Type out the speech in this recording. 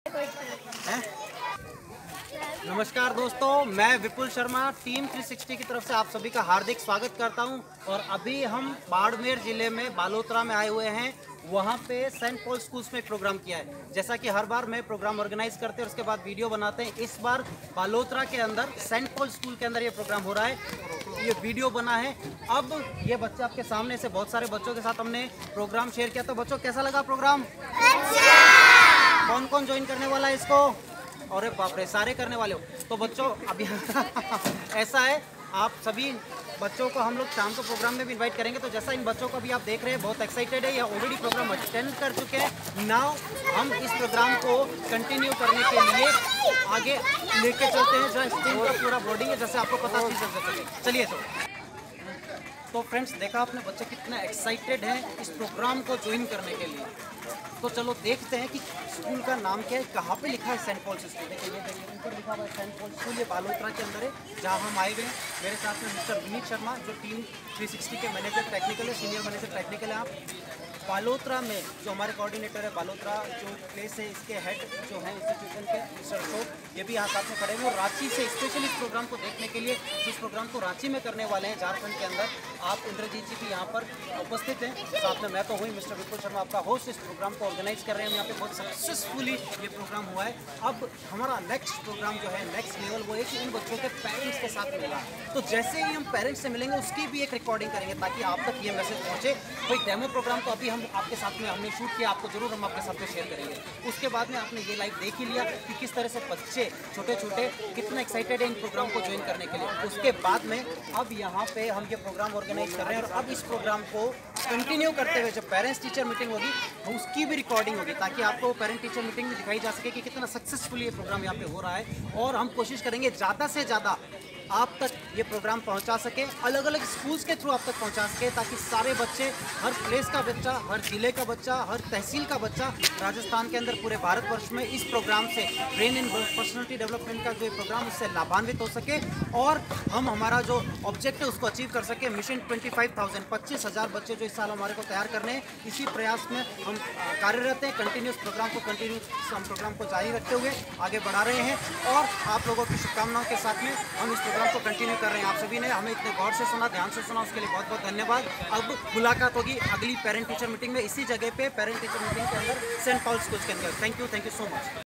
हैं? नमस्कार दोस्तों, मैं विपुल शर्मा टीम 360 की तरफ से आप सभी का हार्दिक स्वागत करता हूं। और अभी हम बाड़मेर ज़िले में बालोतरा में आए हुए हैं। वहां पे सेंट पॉल स्कूल्स में एक प्रोग्राम किया है। जैसा कि हर बार मैं प्रोग्राम ऑर्गेनाइज करते हैं और उसके बाद वीडियो बनाते हैं, इस बार बालोतरा के अंदर सेंट पॉल स्कूल के अंदर ये प्रोग्राम हो रहा है। ये वीडियो बना है। अब ये बच्चे आपके सामने से बहुत सारे बच्चों के साथ हमने प्रोग्राम शेयर किया। तो बच्चों, कैसा लगा प्रोग्राम? कौन कौन ज्वाइन करने वाला है इसको? अरे बाप रे, सारे करने वाले हो। तो बच्चों अभी ऐसा है, आप सभी बच्चों को हम लोग शाम को प्रोग्राम में भी इनवाइट करेंगे। तो जैसा इन बच्चों को अभी आप देख रहे हैं, बहुत एक्साइटेड है, या ऑलरेडी प्रोग्राम अटेंड कर चुके हैं। नाउ हम इस प्रोग्राम को कंटिन्यू करने के लिए आगे लेके चलते हैं, जहाँ स्टीम का पूरा बोर्डिंग है, जैसे आपको पता चल सके। चलिए तो फ्रेंड्स, देखा आपने बच्चे कितना एक्साइटेड हैं इस प्रोग्राम को ज्वाइन करने के लिए। तो चलो देखते हैं कि स्कूल का नाम क्या है, कहाँ पे लिखा है सेंट पॉल स्कूल। देखिए, ये देखिए ऊपर लिखा हुआ है सेंट पॉल स्कूल। ये बालोतरा के अंदर है जहाँ हम आए हुए हैं। मेरे साथ में मिस्टर विनीत शर्मा, जो टीम 360 के मैनेजर टेक्निकल है, सीनियर मैनेजर टेक्निकल है। आप बालोतरा में जो हमारे कोऑर्डिनेटर है, बालोतरा जो प्लेस है, इसके हेड जो है इंस्टीट्यूशन के मिस्टर अशोक, ये भी यहाँ साथ में खड़े हुए। और रांची से स्पेशली इस प्रोग्राम को देखने के लिए, जिस प्रोग्राम को रांची में करने वाले हैं झारखंड के अंदर, आप इंद्रजीत जी भी यहाँ पर उपस्थित हैं। साथ में मैं तो हुई मिस्टर विपुल शर्मा, आपका होस्ट। इस प्रोग्राम को ऑर्गेनाइज कर रहे हैं हम यहाँ पे। बहुत सक्सेसफुली ये प्रोग्राम हुआ है। अब हमारा नेक्स्ट प्रोग्राम जो है, नेक्स्ट लेवल, वो है कि इन बच्चों के पेरेंट्स के साथ मिलना। तो जैसे ही हम पेरेंट्स से मिलेंगे, उसकी भी एक रिकॉर्डिंग करेंगे ताकि आप तक ये मैसेज पहुँचे। कोई डेमो प्रोग्राम तो अभी हम आपके साथ में हमने शूट किया, आपको जरूर हम आपके साथ में शेयर करेंगे। उसके बाद में आपने ये लाइव देख ही लिया कि किस तरह से बच्चे छोटे छोटे कितना एक्साइटेड है इन प्रोग्राम को ज्वाइन करने के लिए। उसके बाद में अब यहाँ पे हम ये प्रोग्राम ऑर्गेनाइज कर रहे हैं। और अब इस प्रोग्राम को कंटिन्यू करते हुए जब पेरेंट्स टीचर मीटिंग होगी, तो उसकी भी रिकॉर्डिंग होगी ताकि आपको पेरेंट टीचर मीटिंग में दिखाई जा सके कि कितना सक्सेसफुली ये प्रोग्राम यहाँ पे हो रहा है। और हम कोशिश करेंगे ज़्यादा से ज़्यादा आप तक ये प्रोग्राम पहुंचा सके, अलग अलग स्कूल्स के थ्रू आप तक पहुंचा सके, ताकि सारे बच्चे, हर प्लेस का बच्चा, हर जिले का बच्चा, हर तहसील का बच्चा राजस्थान के अंदर, पूरे भारतवर्ष में इस प्रोग्राम से ब्रेन एंड पर्सनालिटी डेवलपमेंट का जो ये प्रोग्राम, उससे लाभान्वित हो सके। और हम हमारा जो ऑब्जेक्ट है उसको अचीव कर सके। मिशन 25,000 25,000 बच्चे जो इस साल हमारे को तैयार करने हैं, इसी प्रयास में हम कार्यरत हैं। कंटिन्यूस हम प्रोग्राम को जारी रखते हुए आगे बढ़ा रहे हैं। और आप लोगों की शुभकामनाओं के साथ में हम इस प्रोग्राम को कंटिन्यू कर रहे हैं। आप सभी ने हमें इतने गौर से सुना, ध्यान से सुना, उसके लिए बहुत बहुत धन्यवाद। अब मुलाकात होगी अगली पेरेंट टीचर मीटिंग में, इसी जगह पे पेरेंट टीचर मीटिंग के अंदर, सेंट पॉल स्कूल के अंदर। Thank you so much.